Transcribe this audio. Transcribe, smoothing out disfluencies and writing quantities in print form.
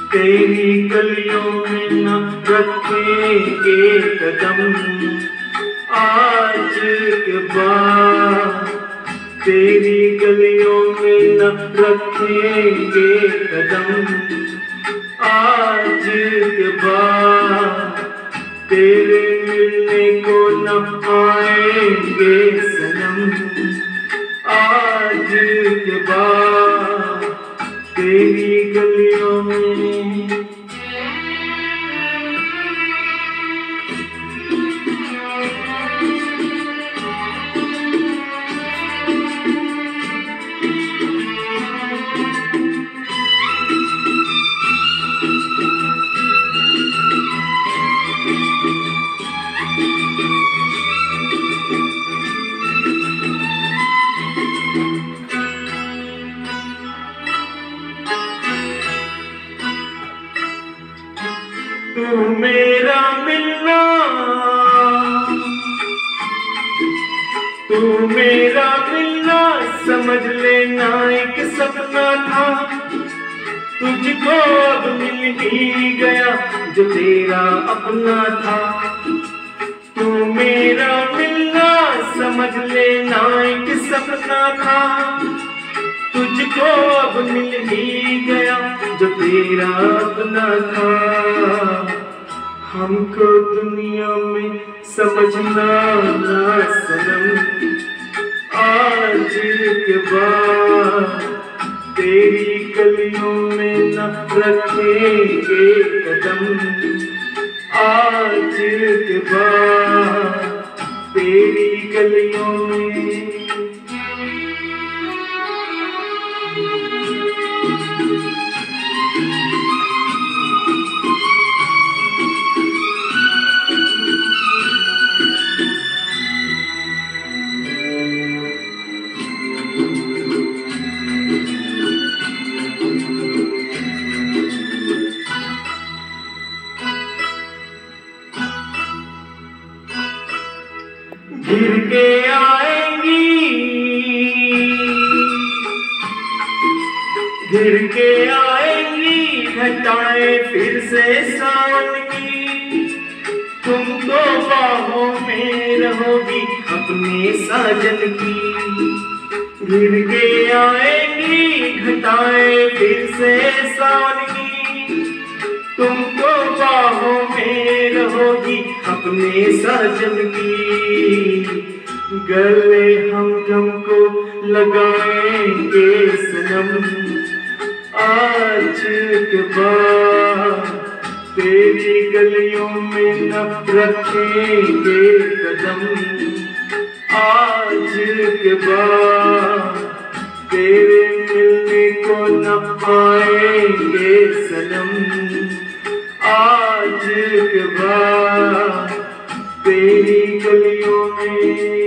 तेरी गलियों में न रखेंगे कदम आज के बाद। तेरी गलियों में न रखेंगे कदम आज के बाद। तेरे मिलने को न आएंगे सनम आज के बाद। तेरी गलियों में तू मेरा मिलना, तू मेरा मिलना समझ लेना एक सपना था। तुझको अब मिल ही गया जो तेरा अपना था। तू मेरा मिलना समझ लेना एक सपना था। तुझको अब मिल ही गया जो तेरा अपना था। हमको दुनिया में समझना ना सनम आज के बाद। तेरी गलियों में न रखेंगे कदम आज के बाद। तेरी गलियों में गिर के आएंगी, गिर के आएंगी घटाएं फिर से सावन की। तुम तो बाहों में रहोगी अपने साजन की। गिर के आएंगी घटाएं फिर से सावन की। तुम तो बाहों में रहोगी अपने साजन की। गले हम तुमको लगाएंगे सनम आज के बाद। तेरी गलियों में न रखेंगे कदम आज के बाद। तेरे मिलने को न आएंगे सनम आज के बाद। तेरी गलियों में